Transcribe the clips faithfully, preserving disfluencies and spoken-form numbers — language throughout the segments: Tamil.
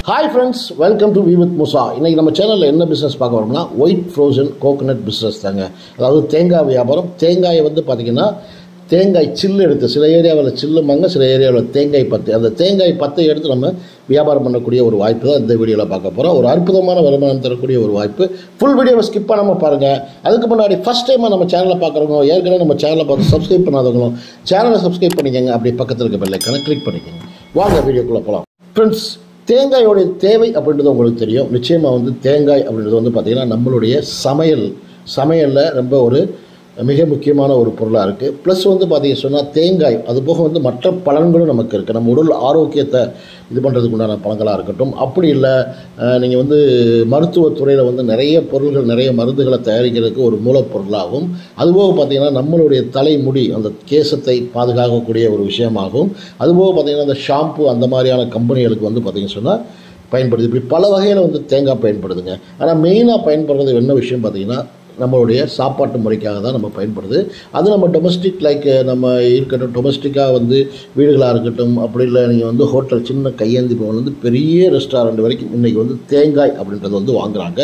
Hi friends, welcome to Be with Moosa. இன்னைக்கு நம்ம சேனல்ல என்ன பிசினஸ் பார்க்க வரோம்னா ஒயிட் ஃப்ரோசன் கோகனட் பிசினஸ் தாங்க. அதாவது தேங்காய் வியாபாரம். தேங்காயை வந்து பார்த்தீங்கன்னா தேங்காய் சில்லு எடுத்து சில ஏரியாவில் சில்லுமாங்க, சில ஏரியாவில் தேங்காய் பத்து, அந்த தேங்காய் பத்தை எடுத்து நம்ம வியாபாரம் பண்ணக்கூடிய ஒரு வாய்ப்பு தான் இந்த வீடியோவில் பார்க்க போகிறோம். ஒரு அற்புதமான வருமானம் தரக்கூடிய ஒரு வாய்ப்பு. ஃபுல் வீடியோவை ஸ்கிப் பண்ணாமல் பாருங்கள். அதுக்கு முன்னாடி ஃபஸ்ட் டைமாக நம்ம சேனலை பார்க்குறவங்க, ஏற்கனவே நம்ம சேனலை பார்த்து சப்ஸ்கிரைப் பண்ணாதவங்களும் சேனலை சப்ஸ்கிரைப் பண்ணிக்கோங்க. அப்படி பக்கத்தில் இருக்க பெல் ஐக்கானை கிளிக் பண்ணிக்கோங்க. வாங்க வீடியோக்குள்ளே போகலாம். ஃப்ரெண்ட்ஸ், தேங்காயோடைய தேவை அப்படின்றது உங்களுக்கு தெரியும். நிச்சயமாக வந்து தேங்காய் அப்படின்றது வந்து பார்த்திங்கன்னா நம்மளுடைய சமையல் சமையலில் ரொம்ப ஒரு மிக முக்கியமான ஒரு பொருளாக இருக்குது. ப்ளஸ் வந்து பார்த்திங்க சொன்னால் தேங்காய் அது போக வந்து மற்ற பலன்களும் நமக்கு இருக்குது. நம்ம உடல் ஆரோக்கியத்தை இது பண்ணுறதுக்கு உண்டான பலன்களாக இருக்கட்டும். அப்படி இல்லை நீங்கள் வந்து மருத்துவத்துறையில் வந்து நிறைய பொருள்கள், நிறைய மருந்துகளை தயாரிக்கிறதுக்கு ஒரு மூலப்பொருளாகும். அதுபோக பார்த்திங்கன்னா நம்மளுடைய தலைமுடி அந்த கேசத்தை பாதுகாக்கக்கூடிய ஒரு விஷயமாகும். அதுபோக பார்த்திங்கன்னா அந்த ஷாம்பு அந்த மாதிரியான கம்பெனிகளுக்கு வந்து பார்த்திங்க சொன்னால் பயன்படுது. இப்படி பல வகையில் வந்து தேங்காய் பயன்படுதுங்க. ஆனால் மெயினாக பயன்படுறது என்ன விஷயம் பார்த்திங்கன்னா நம்மளுடைய சாப்பாட்டு முறைக்காக தான் நம்ம பயன்படுது. அது நம்ம டொமஸ்டிக் லைக் நம்ம இருக்கட்டும், டொமஸ்டிக்காக வந்து வீடுகளாக இருக்கட்டும், அப்படி இல்லை நீங்கள் வந்து ஹோட்டல் சின்ன கையேந்தி போகணும் வந்து பெரிய ரெஸ்டாரண்ட் வரைக்கும் இன்றைக்கி வந்து தேங்காய் அப்படின்றது வந்து வாங்குகிறாங்க.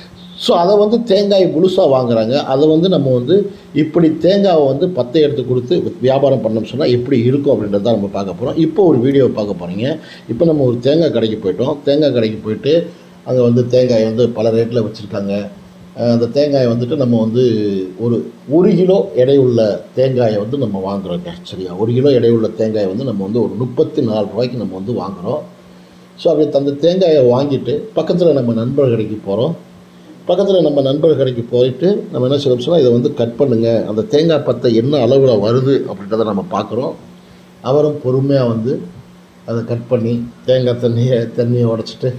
ஸோ அதை வந்து தேங்காய் முழுசாக வாங்குகிறாங்க. அதை வந்து நம்ம வந்து இப்படி தேங்காவை வந்து பத்தை எடுத்து கொடுத்து வியாபாரம் பண்ணோம்னு சொன்னால் எப்படி இருக்கும் அப்படின்றது தான் நம்ம பார்க்க போகிறோம். இப்போ ஒரு வீடியோவை பார்க்க போகிறீங்க. இப்போ நம்ம ஒரு தேங்காய் கடைக்கு போயிட்டோம். தேங்காய் கடைக்கு போயிட்டு அங்கே வந்து தேங்காய் வந்து பல ரேட்டில் வச்சுருக்காங்க. அந்த தேங்காயை வந்துட்டு நம்ம வந்து ஒரு ஒரு கிலோ எடையுள்ள தேங்காயை வந்து நம்ம வாங்குகிறோங்க. சரியா, ஒரு கிலோ எடையுள்ள தேங்காயை வந்து நம்ம வந்து ஒரு முப்பத்தி நாலு ரூபாய்க்கு நம்ம வந்து வாங்குகிறோம். ஸோ அப்படி அந்த தேங்காயை வாங்கிட்டு பக்கத்தில் நம்ம நண்பர் கடைக்கு போகிறோம். பக்கத்தில் நம்ம நண்பர் கடைக்கு போயிட்டு நம்ம என்ன செய்யணும் சொன்னால் இதை வந்து கட் பண்ணுங்கள், அந்த தேங்காய் பத்தை என்ன அளவில் வருது அப்படின்றத நம்ம பார்க்குறோம். அவரும் பொறுமையாக வந்து அதை கட் பண்ணி தேங்காய் தண்ணியை தண்ணியை உடச்சிட்டு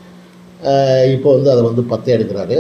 இப்போ வந்து அதை வந்து பத்தை எடுக்கிறாரு.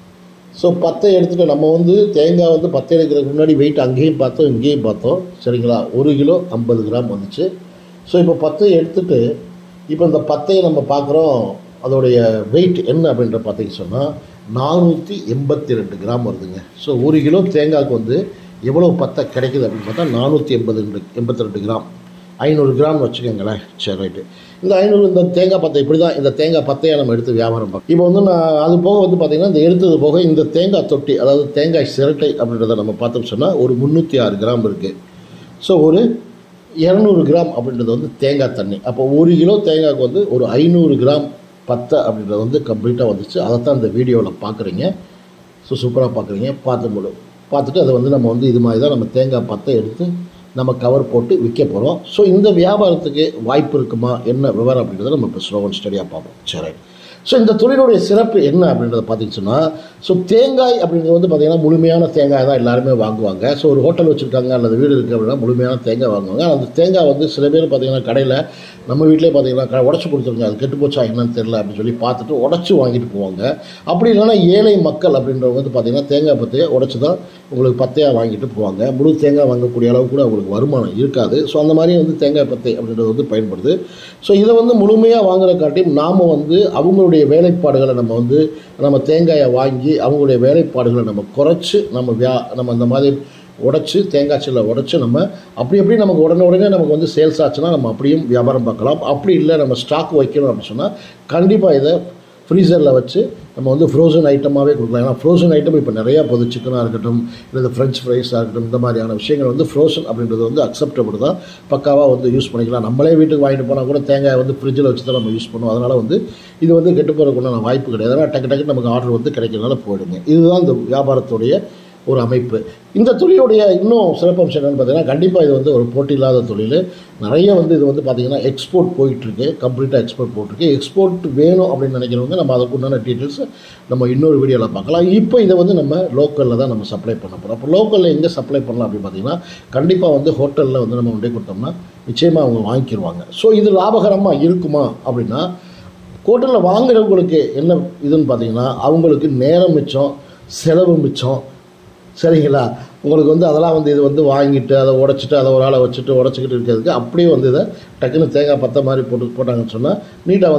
ஸோ பத்தை எடுத்துகிட்டு நம்ம வந்து தேங்காய் வந்து பத்தை எடுக்கிறதுக்கு முன்னாடி வெயிட் அங்கேயும் பார்த்தோம், இங்கேயும் பார்த்தோம். சரிங்களா, ஒரு கிலோ ஐம்பது கிராம் வந்துச்சு. ஸோ இப்போ பத்தை எடுத்துகிட்டு இப்போ இந்த பத்தையை நம்ம பார்க்குறோம். அதோடைய வெயிட் என்ன அப்படின்ற பார்த்தீங்க சொன்னால் நானூற்றி எண்பத்தி ரெண்டு கிராம் வருதுங்க. ஸோ ஒரு கிலோ தேங்காய்க்கு வந்து எவ்வளோ பத்தை கிடைக்குது அப்படின்னு பார்த்தா நானூற்றி எண்பது ரெண்டு எண்பத்தி ரெண்டு கிராம் ஐநூறு கிராம் வச்சுக்கோங்களேன். சரி, ரைட்டு. இந்த ஐநூறு இந்த தேங்காய் பத்தை இப்படி தான் இந்த தேங்காய் பத்தையை நம்ம எடுத்து வியாபாரம் பார்க்கணும். இப்போ வந்து நான் அது போக வந்து பார்த்திங்கன்னா இந்த எடுத்தது போக இந்த தேங்காய் தொட்டி, அதாவது தேங்காய் சிரட்டை அப்படின்றத நம்ம பார்த்தோம் சொன்னால் ஒரு முந்நூற்றி ஆறு கிராம் இருக்குது. ஸோ ஒரு இரநூறு கிராம் அப்படின்றது வந்து தேங்காய் தண்ணி. அப்போ ஒரு கிலோ தேங்காய்க்கு வந்து ஒரு ஐநூறு கிராம் பத்தை அப்படின்றது வந்து கம்ப்ளீட்டாக வந்துச்சு. அதை தான் இந்த வீடியோவில் பார்க்குறீங்க. ஸோ சூப்பராக பார்க்குறீங்க. பார்த்து முழு பார்த்துட்டு அதை வந்து நம்ம வந்து இது மாதிரி தான் நம்ம தேங்காய் பத்தை எடுத்து நம்ம கவர் போட்டு விற்க போகிறோம். ஸோ இந்த வியாபாரத்துக்கு வாய்ப்பு இருக்குமா, என்ன விவரம் அப்படின்றத நம்ம இப்போ ஸ்லோ அண்ட் ஸ்டடியாக பார்ப்போம். சரி. ஸோ இந்த தொழிலுடைய சிறப்பு என்ன அப்படின்றத பார்த்தீங்கன்னு சொன்னால், ஸோ தேங்காய் அப்படிங்கிறது வந்து பார்த்திங்கன்னா முழுமையான தேங்காய் தான் எல்லாருமே வாங்குவாங்க. ஸோ ஒரு ஹோட்டல் வச்சுருக்காங்க அல்லது வீடு இருக்குது அப்படின்னா முழுமையான தேங்காய் வாங்குவாங்க. அந்த தேங்காய் வந்து சில பேர் பார்த்திங்கன்னா கடையில் நம்ம வீட்டிலே பார்த்திங்கன்னா உடச்சி கொடுத்துருங்க, அது கெட்டு போச்சா என்னன்னு தெரியல அப்படின்னு சொல்லி பார்த்துட்டு உடச்சி வாங்கிட்டு போவாங்க. அப்படி இல்லைன்னா ஏழை மக்கள் அப்படின்றவங்க வந்து பார்த்திங்கன்னா தேங்காய் பத்தையை உடச்சி தான் உங்களுக்கு பத்தையாக வாங்கிட்டு போவாங்க. முழு தேங்காய் வாங்கக்கூடிய அளவு கூட அவங்களுக்கு வருமானம் இருக்காது. ஸோ அந்த மாதிரி வந்து தேங்காய் பத்தை அப்படின்றது வந்து பயன்படுது. ஸோ இதை வந்து முழுமையாக வாங்குற காட்டியும் நாம் வந்து அவங்களுடைய வேலைப்பாடுகளை நம்ம வந்து நம்ம தேங்காயை வாங்கி அவங்களுடைய வேலைப்பாடுகளை நம்ம குறைச்சி நம்ம வியா நம்ம அந்த மாதிரி உடச்சி தேங்காய் சில்லை உடச்சி நம்ம அப்படி எப்படி நமக்கு உடனே உடனே நமக்கு வந்து சேல்ஸ் ஆச்சுன்னா நம்ம அப்படியும் வியாபாரம் பார்க்கலாம். அப்படி இல்லை நம்ம ஸ்டாக் வைக்கணும் அப்படின்னு சொன்னால் கண்டிப்பாக இதை ஃப்ரீசரில் வச்சு நம்ம வந்து ஃப்ரோசன் ஐட்டமாகவே கொடுக்கலாம். ஏன்னா ஃப்ரோசன் ஐட்டம் இப்போ நிறையா போகுது. சிக்கனாக இருக்கட்டும், இல்லை ஃப்ரெஞ்ச் ஃப்ரைஸாக இருக்கட்டும், இந்த மாதிரியான விஷயங்கள் வந்து ஃப்ரோசன் அப்படின்றது வந்து அக்செப்டபிள் தான். பக்காவாக வந்து யூஸ் பண்ணிக்கலாம். நம்மளே வீட்டுக்கு வாங்கிட்டு போனால் கூட தேங்காய் வந்து ஃப்ரிட்ஜில் வச்சு தான் நம்ம யூஸ் பண்ணுவோம். அதனால் வந்து இது வந்து கெட்டு போகிறதுக்குள்ள வாய்ப்பு கிடையாது. அதனால் டக்கு டக்கு நமக்கு ஆர்டர் வந்து கிடைக்கிறதுனால போயிடுங்க. இதுதான் இந்த வியாபாரத்துடைய ஒரு அமைப்பு. இந்த தொழிலுடைய இன்னும் சிறப்பம்சம் என்னென்னு பார்த்தீங்கன்னா கண்டிப்பாக இது வந்து ஒரு போட்டி இல்லாத தொழில். நிறைய வந்து இது வந்து பார்த்திங்கன்னா எக்ஸ்போர்ட் போயிட்டுருக்கு. கம்ப்ளீட்டாக எக்ஸ்போர்ட் போட்டிருக்கு. எக்ஸ்போர்ட் வேணும் அப்படின்னு நினைக்கிறவங்க நம்ம அதுக்கு உண்டான டீட்டெயில்ஸ் நம்ம இன்னொரு வீடியோவில் பார்க்கலாம். இப்போ இதை வந்து நம்ம லோக்கலில் தான் நம்ம சப்ளை பண்ண போகிறோம். அப்போ லோக்கலில் எங்கே சப்ளை பண்ணலாம் அப்படின்னு பார்த்தீங்கன்னா கண்டிப்பாக வந்து ஹோட்டலில் வந்து நம்ம கொண்டே கொடுத்தோம்னா நிச்சயமாக அவங்க வாங்கிக்கிடுவாங்க. ஸோ இது லாபகரமாக இருக்குமா அப்படின்னா ஹோட்டலில் வாங்குறவங்களுக்கு என்ன இதுன்னு பார்த்தீங்கன்னா அவங்களுக்கு நேரம் மிச்சம், செலவு மிச்சம். சரிங்களா, உங்களுக்கு வந்து அதெல்லாம் வந்து இது வந்து வாங்கிட்டு அதை உடச்சிட்டு அதை ஒரு ஆளை வச்சுட்டு உடச்சிக்கிட்டு இருக்கிறதுக்கு அப்படியே வந்து இதை டக்குன்னு தேங்காய் பத்தை மாதிரி போட்டு போட்டாங்கன்னு சொன்னால் நீட்டாக வந்து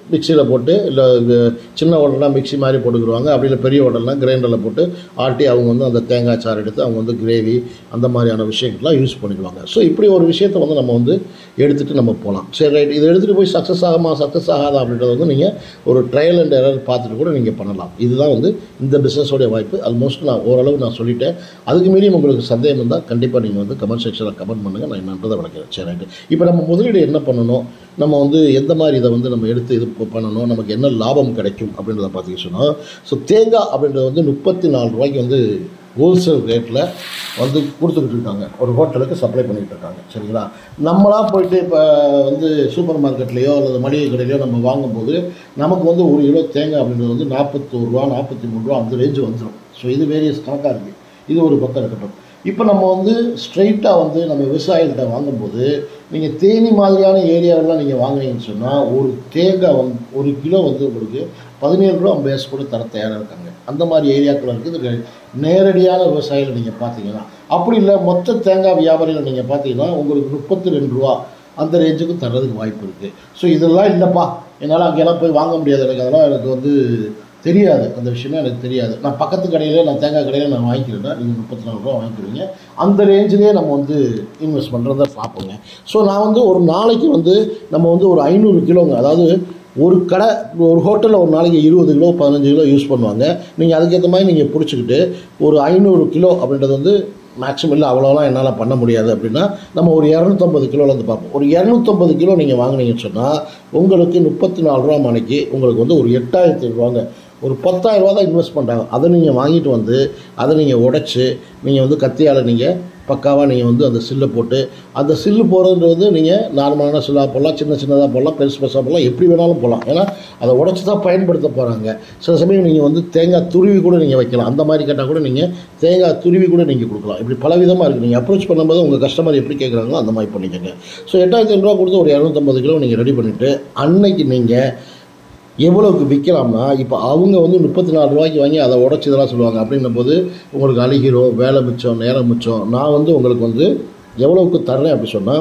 மிக்சியில் போட்டு இல்லை சின்ன ஹோட்டல்னால் மிக்சி மாதிரி போட்டுக்கிடுவாங்க. அப்படி இல்லை பெரிய ஹோட்டல்னால் கிரைண்டரில் போட்டு ஆட்டி அவங்க வந்து அந்த தேங்காய் சாறு எடுத்து அவங்க வந்து கிரேவி அந்த மாதிரியான விஷயங்கள்லாம் யூஸ் பண்ணிக்குவாங்க. ஸோ இப்படி ஒரு விஷயத்தை வந்து நம்ம வந்து எடுத்துகிட்டு நம்ம போகலாம். சரி ரைட், இதை எடுத்துகிட்டு போய் சக்ஸஸ் ஆகுமா சக்ஸஸ் ஆகாதா அப்படின்றத வந்து நீங்கள் ஒரு ட்ரையல் அண்ட் எரர் பார்த்துட்டு கூட நீங்கள் பண்ணலாம். இதுதான் வந்து இந்த பிஸ்னஸோடைய வாய்ப்பு. ஆல்மோஸ்ட் நான் ஓரளவு நான் சொல்லிட்டேன். அதுக்கு மீறியும் உங்களுக்கு சந்தேகம் இருந்தால் கண்டிப்பாக நீங்கள் வந்து கமெண்ட் செக்ஷனில் கமெண்ட் பண்ணுங்கள், நான் என்னன்றதை விளக்கிறேன். சரி ரைட்டு, இப்போ நம்ம முதலீடு என்ன பண்ணணும், நம்ம வந்து எந்த மாதிரி இதை வந்து நம்ம எடுத்து இது பண்ணணும், நமக்கு என்ன லாபம் கிடைக்கும் அப்படின்றத பார்த்தீங்கன்னு சொன்னால், ஸோ தேங்காய் அப்படின்றது வந்து முப்பத்தி நாலு ரூபாய்க்கு வந்து ஹோல்சேல் ரேட்டில் வந்து கொடுத்துக்கிட்டு இருக்காங்க, ஒரு ஹோட்டலுக்கு சப்ளை பண்ணிக்கிட்டு இருக்காங்க. சரிங்களா, நம்மளாக போயிட்டு இப்போ வந்து சூப்பர் மார்க்கெட்லேயோ அல்லது மளிகை கடையிலையோ நம்ம வாங்கும்போது நமக்கு வந்து ஒரு கிலோ தேங்காய் அப்படின்றது வந்து நாற்பத்தோரு ரூபா நாற்பத்தி மூணு ரூபா அந்த ரேஞ்சு வந்துடும். ஸோ இது வேரியஸ் கணக்காக இருக்குது. இது ஒரு பக்கம் இருக்கட்டும். இப்போ நம்ம வந்து ஸ்ட்ரைட்டாக வந்து நம்ம விவசாயிகிட்ட வாங்கும்போது நீங்கள் தேனி மாதிரியான ஏரியாவெல்லாம் நீங்கள் வாங்குனீங்கன்னு சொன்னால் ஒரு தேங்காய் வந்து ஒரு கிலோ வந்து உங்களுக்கு பதினேழு ரூபா பேஸ் கூட தர தயாராக இருக்காங்க. அந்த மாதிரி ஏரியாக்கள் இருக்குது. நேரடியான விவசாயிகள் நீங்கள் பார்த்தீங்கன்னா, அப்படி இல்லை மொத்த தேங்காய் வியாபாரிகள் நீங்கள் பார்த்தீங்கன்னா உங்களுக்கு முப்பத்தி ரெண்டு ரூபா அந்த ரேஞ்சுக்கு தர்றதுக்கு வாய்ப்பு இருக்குது. ஸோ இதெல்லாம் இல்லைப்பா என்னால் அங்கெல்லாம் போய் வாங்க முடியாது, எனக்கு அதெல்லாம் எனக்கு வந்து தெரியாது, அந்த விஷயமே எனக்கு தெரியாது, நான் பக்கத்து கடையில் நான் தேங்காய் கடையில் நான் வாங்கிக்கிறேன்னா நீங்கள் முப்பத்தி நாலு ரூபா வாங்கிக்கிறீங்க, அந்த ரேஞ்சிலே நம்ம வந்து இன்வெஸ்ட் பண்ணுறத பார்ப்போங்க. ஸோ நான் வந்து ஒரு நாளைக்கு வந்து நம்ம வந்து ஒரு ஐநூறு கிலோங்க, அதாவது ஒரு கடை ஒரு ஹோட்டலில் ஒரு நாளைக்கு இருபது கிலோ பதினஞ்சு கிலோ யூஸ் பண்ணுவாங்க. நீங்கள் அதுக்கேற்ற மாதிரி நீங்கள் பிடிச்சிக்கிட்டு ஒரு ஐநூறு கிலோ அப்படின்றது வந்து மேக்ஸிமம் இல்லை அவ்வளோலாம் என்னால் பண்ண முடியாது அப்படின்னா நம்ம ஒரு இரநூத்தம்பது கிலோலேருந்து பார்ப்போம். ஒரு இரநூத்தம்பது கிலோ நீங்கள் வாங்கினீங்கன்னு சொன்னால் உங்களுக்கு முப்பத்தி நாலு ரூபா மணிக்கு உங்களுக்கு வந்து ஒரு எட்டாயிரத்தி ரூபாங்க, ஒரு பத்தாயிரரூவா தான் இன்வெஸ்ட் பண்ணுறாங்க. அதை நீங்கள் வாங்கிட்டு வந்து அதை நீங்கள் உடைச்சி நீங்கள் வந்து கத்தியால் நீங்கள் பக்காவாக நீங்கள் வந்து அந்த சில்லை போட்டு, அந்த சில்லு போகிறதுன்றது நீங்கள் நார்மலான சில்லாக போடலாம், சின்ன சின்னதாக போடலாம், பெருசு பெருசாக போடலாம், எப்படி வேணாலும் போடலாம். ஏன்னா அதை உடச்சி தான் பயன்படுத்த போகிறாங்க. சில சமயம் நீங்கள் வந்து தேங்காய் துருவி கூட நீங்கள் வைக்கலாம். அந்த மாதிரி கேட்டால் கூட நீங்கள் தேங்காய் துருவி கூட நீங்கள் கொடுக்கலாம். இப்படி பல விதமாக இருக்குது. நீங்கள் அப்ரோச் பண்ணும்போது உங்கள் கஸ்டமர் எப்படி கேட்குறாங்களோ அந்த மாதிரி பண்ணிக்கோங்க. ஸோ எட்டாயிரத்தி ஐநூறுரூவா கொடுத்து ஒரு இரநூத்தம்பது கிலோ நீங்கள் ரெடி பண்ணிவிட்டு அன்னைக்கு நீங்கள் எவ்வளோக்கு விற்கலாம்னா, இப்போ அவங்க வந்து முப்பத்தி நாலு ரூபாய்க்கு வாங்கி அதை உடச்சி இதெல்லாம் சொல்லுவாங்க. அப்படின்னும் போது உங்களுக்கு அழுகிறோம், வேலை மிச்சம், நேரம் மிச்சம். நான் வந்து உங்களுக்கு வந்து எவ்வளோக்கு தர்றேன் அப்படி சொன்னால்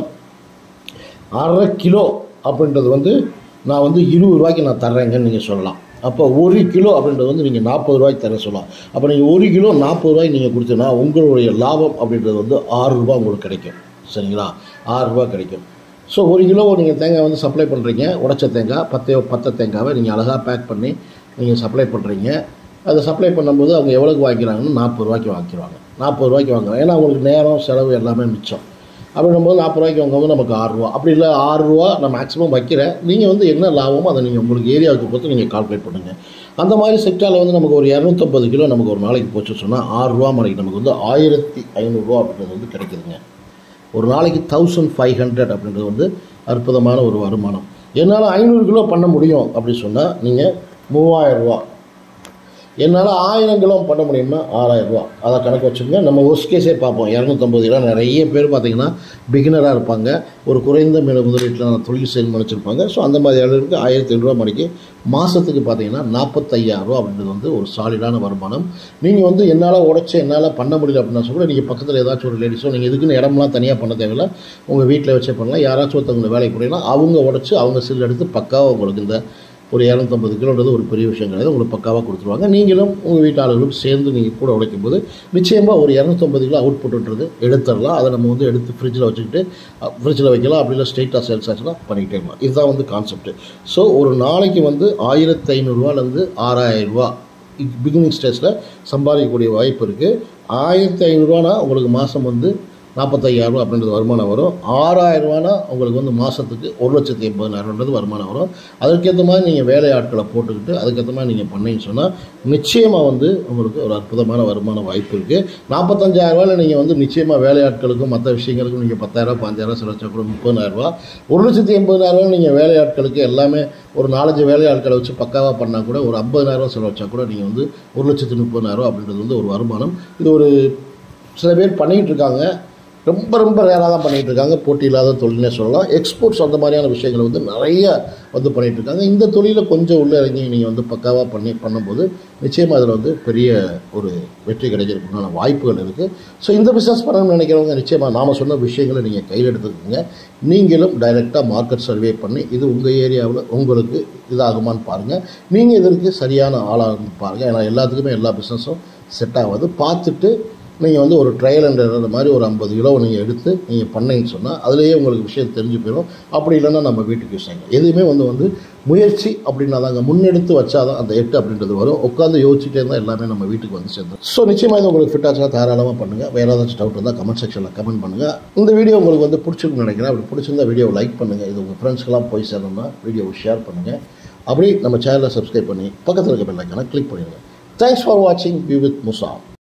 அரை கிலோ அப்படின்றது வந்து நான் வந்து இருபது ரூபாய்க்கு நான் தர்றேங்கன்னு நீங்கள் சொல்லலாம். அப்போ ஒரு கிலோ அப்படின்றது வந்து நீங்கள் நாற்பது ரூபாய்க்கு தர சொல்லலாம். அப்போ நீங்கள் ஒரு கிலோ நாற்பது ரூபாய்க்கு நீங்கள் கொடுத்தீங்கன்னா உங்களுடைய லாபம் அப்படின்றது வந்து ஆறு ரூபா உங்களுக்கு கிடைக்கும். சரிங்களா, ஆறு ரூபா கிடைக்கும். ஸோ ஒரு கிலோ நீங்கள் தேங்காய் வந்து சப்ளை பண்ணுறீங்க, உடைச்ச தேங்காய் பத்து பத்து தேங்காவை நீங்கள் அழகாக பேக் பண்ணி நீங்கள் சப்ளை பண்ணுறீங்க. அதை சப்ளை பண்ணும்போது அவங்க எவ்வளோக்கு வாங்கிக்கிறாங்கன்னா நாற்பது ரூபாய்க்கு வாங்கிக்கிறாங்க. நாற்பது ரூபாய்க்கு வாங்குறாங்க. ஏன்னா அவங்களுக்கு நேரம் செலவு எல்லாமே மிச்சம். அப்படின்னும்போது நாற்பது ரூபாய்க்கு வாங்கும்போது நமக்கு ஆறு ரூபா. அப்படி இல்லை ஆறு ரூபா நான் மேக்ஸிமம் வைக்கிறேன், நீங்கள் வந்து என்ன லாபமோ அதை நீங்கள் உங்களுக்கு ஏரியாவுக்கு பொறுத்து நீங்கள் கால்குலேட் பண்ணுங்கள். அந்த மாதிரி செக்டாரில் வந்து நமக்கு ஒரு இரநூத்தம்பது கிலோ நமக்கு ஒரு நாளைக்கு போச்சு சொன்னால் ஆறு ரூபா மணிக்கு நமக்கு வந்து ஆயிரத்தி ஐநூறுரூவா அப்படின்றது வந்து கிடைக்குதுங்க. ஒரு நாளைக்கு தௌசண்ட் ஃபைவ் ஹண்ட்ரட் அப்படின்றது வந்து அற்புதமான ஒரு வருமானம். என்னால் ஐநூறு கிலோ பண்ண முடியும் அப்படி சொன்னால் நீங்கள் மூவாயிரம் ரூபா, என்னால் ஆயிரம் கிலோ பண்ண முடியும்னா ஆறாயிரம் ரூபா. அதை கணக்கு வச்சுக்கோங்க. நம்ம ஒர்ஸ்ட் கேஸே பார்ப்போம். இரநூத்தம்பது கிலோ நிறைய பேர் பார்த்திங்கன்னா பிகினராக இருப்பாங்க, ஒரு குறைந்த மேல முதலீட்டில் தொழில் செய்யணும்னு நினச்சிருப்பாங்க. ஸோ அந்த மாதிரி அளவுக்கு ஆயிரத்தி ஐநூறுரூவா மணிக்கு மாதத்துக்கு பார்த்தீங்கன்னா நாற்பத்தையாயிரம் ரூபா அப்படின்றது வந்து ஒரு சாலிடான வருமானம். நீங்கள் வந்து என்னால் உடச்சி என்னால் பண்ண முடியல அப்படின்னா கூட நீங்கள் பக்கத்தில் ஏதாச்சும் ஒரு லேடிஸோ நீங்கள் இதுக்குன்னு இடம்லாம் தனியாக பண்ண தேவையில்லை, உங்கள் வீட்டில் வச்சே பண்ணலாம். யாராச்சும் ஒருத்தவங்களை வேலைக்கு போனீங்கன்னா அவங்க உடச்சி அவங்க சில் எடுத்து பக்காவாக உங்களுக்கு இந்த ஒரு இரநூத்தம்பது கிலோன்றது ஒரு பெரிய விஷயம் கிடையாது, உங்களுக்கு பக்காவாக கொடுத்துருவாங்க. நீங்களும் உங்கள் வீட்டாளர்களும் சேர்ந்து நீங்கள் கூட உடைக்கும் போது நிச்சயமாக ஒரு இரநூத்தம்பது கிலோ அவுட் புட்டுன்றது எடுத்துடலாம். அதை நம்ம வந்து எடுத்து ஃப்ரிட்ஜில் வச்சுக்கிட்டு ஃப்ரிட்ஜில் வைக்கலாம். அப்படி இல்லை ஸ்ட்ரெயிட்டாக சேல்ஸ் ஆச்சுன்னா பண்ணிக்கிட்டே இருக்கலாம். இதுதான் வந்து கான்செப்ட். ஸோ ஒரு நாளைக்கு வந்து ஆயிரத்தி ஐநூறுரூவாலேருந்து ஆறாயிரம் ரூபா பிகினிங் ஸ்டேஜில் சம்பாதிக்கக்கூடிய வாய்ப்பு இருக்குது. ஆயிரத்தி ஐநூறுரூவானா உங்களுக்கு மாதம் வந்து நாற்பத்தையாயிரம் ரூபா அப்படின்றது வருமானம் வரும். ஆறாயிரம் ரூபானா உங்களுக்கு வந்து மாதத்துக்கு ஒரு லட்சத்தி எண்பதாயிரம்ன்றது வருமானம் வரும். அதற்கேற்ற மாதிரி நீங்கள் வேலையாட்களை போட்டுக்கிட்டு அதுக்கேற்ற மாதிரி நீங்கள் பண்ணீங்கன்னு சொன்னால் நிச்சயமாக வந்து உங்களுக்கு ஒரு அற்புதமான வருமான வாய்ப்பு இருக்குது. நாற்பத்தஞ்சாயிரம் ரூபாயில் நீங்கள் வந்து நிச்சயமாக வேலையாட்களுக்கும் மற்ற விஷயங்களுக்கும் நீங்கள் பத்தாயிரம் பதினஞ்சாயிரம் செலவச்சா கூட முப்பதாயிரம் ரூபா, ஒரு லட்சத்தி எண்பதாயிரம் ரூபாய் நீங்கள் வேலையாட்களுக்கு எல்லாமே ஒரு நாலஞ்சு வேலையாட்களை வச்சு பக்காவாக பண்ணால் கூட ஒரு ஐம்பதாயிரம் ரூபா செலவச்சா கூட நீங்கள் வந்து ஒரு லட்சத்தி முப்பதாயிரம் ரூபா அப்படின்றது வந்து ஒரு வருமானம். இது ஒரு சில பேர் பண்ணிகிட்டு இருக்காங்க. ரொம்ப ரொம்ப ரேராக தான் பண்ணிகிட்டு இருக்காங்க. போட்டி இல்லாத தொழில்னே சொல்லலாம். எக்ஸ்போர்ட்ஸ் அந்த மாதிரியான விஷயங்களை வந்து நிறைய வந்து பண்ணிகிட்டு இருக்காங்க. இந்த தொழிலை கொஞ்சம் உள்ளே இறங்கி நீங்கள் வந்து பக்காவாக பண்ணி பண்ணும்போது நிச்சயமாக அதில் வந்து பெரிய ஒரு வெற்றி கிடைக்கிறதுக்கான வாய்ப்புகள் இருக்குது. ஸோ இந்த பிஸ்னஸ் பண்ணணும்னு நினைக்கிறவங்க நிச்சயமாக நாம் சொன்ன விஷயங்களை நீங்கள் கையில் எடுத்துக்கோங்க. நீங்களும் டைரெக்டாக மார்க்கெட் சர்வே பண்ணி இது உங்கள் ஏரியாவில் உங்களுக்கு இதாகுமான்னு பாருங்கள். நீங்கள் இதற்கு சரியான ஆளாக பாருங்கள். ஏன்னா எல்லாத்துக்குமே எல்லா பிஸ்னஸும் செட் ஆகாது. பார்த்துட்டு நீங்கள் வந்து ஒரு ட்ரையல் அண்ட் எரர் மாதிரி ஒரு ஐம்பது கிலோ நீங்கள் எடுத்து நீங்கள் பண்ணீங்கன்னு சொன்னால் அதுலேயே உங்களுக்கு விஷயம் தெரிஞ்சு போயிடும். அப்படி இல்லைன்னா நம்ம வீட்டுக்கு யூஸ் ஆகிடும். எதுவுமே வந்து வந்து முயற்சி அப்படின்னா தாங்க முன்னெடுத்து வச்சாதான் அந்த எட்டு அப்படின்றது வரும். உட்காந்து யோசிச்சுட்டே இருந்தால் எல்லாமே நம்ம வீட்டுக்கு வந்து சேர்ந்துடும். ஸோ நிச்சயமாக இது உங்களுக்கு ஃபிட் ஆச்சுன்னா தாராளமாக பண்ணுங்கள். வேறு ஏதாச்சும் டவுட் இருந்தால் கமெண்ட் செக்ஷனில் கமெண்ட் பண்ணுங்கள். இந்த வீடியோ உங்களுக்கு வந்து பிடிச்சிருக்குன்னு நினைக்கிறேன். அப்படி பிடிச்சிருந்தா வீடியோவை லைக் பண்ணுங்கள். இது உங்கள் ஃப்ரெண்ட்ஸ்க்கெல்லாம் போய் சேரணும்னா வீடியோவை ஷேர் பண்ணுங்கள். அப்படி நம்ம சேனலை சப்ஸ்கிரைப் பண்ணி பக்கத்தில் இருக்க பெல் ஐக்கானை கிளிக் பண்ணிடுங்க. தேங்க்ஸ் ஃபார் வாட்சிங். Be with Musa.